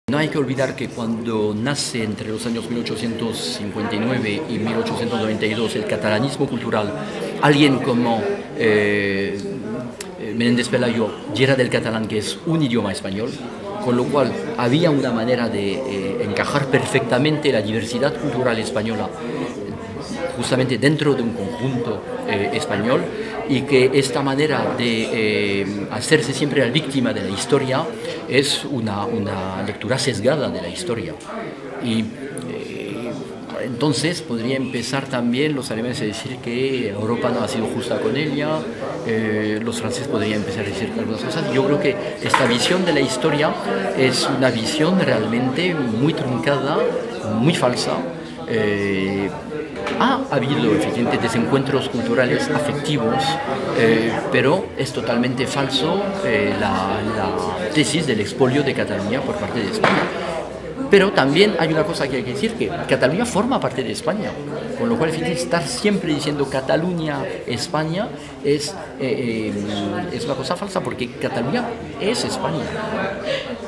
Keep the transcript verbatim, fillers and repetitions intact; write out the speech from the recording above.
No hay que olvidar que cuando nace entre los años mil ochocientos cincuenta y nueve y mil ochocientos noventa y dos el catalanismo cultural, alguien como eh, Menéndez Pelayo diera del catalán que es un idioma español, con lo cual había una manera de eh, encajar perfectamente la diversidad cultural española justamente dentro de un conjunto eh, español, y que esta manera de eh, hacerse siempre la víctima de la historia es una, una lectura sesgada de la historia. Y eh, entonces podría empezar también los alemanes a decir que Europa no ha sido justa con ella, eh, los franceses podrían empezar a decir algunas cosas. Yo creo que esta visión de la historia es una visión realmente muy truncada, muy falsa. Eh, Ha habido efectivamente desencuentros culturales afectivos, eh, pero es totalmente falso eh, la, la tesis del expolio de Cataluña por parte de España. Pero también hay una cosa que hay que decir, que Cataluña forma parte de España, con lo cual estar siempre diciendo Cataluña, España, es, eh, eh, es una cosa falsa, porque Cataluña es España.